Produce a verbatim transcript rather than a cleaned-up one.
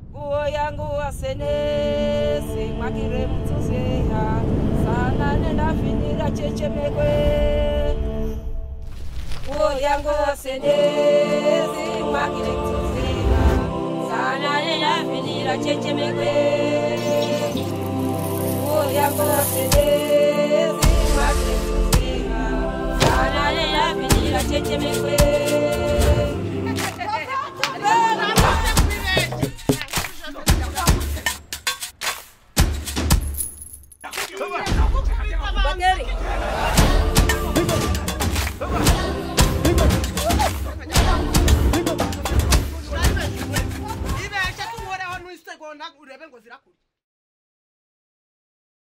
Guo yangu wasenesi mwakire mtuzeha sana nenda finira chechemekwe. Guo yangu wasenesi mwakire mtuzeha sana nenda finira chechemekwe. Guo yangu wasenesi mwakire mtuzeha sana nenda finira chechemekwe.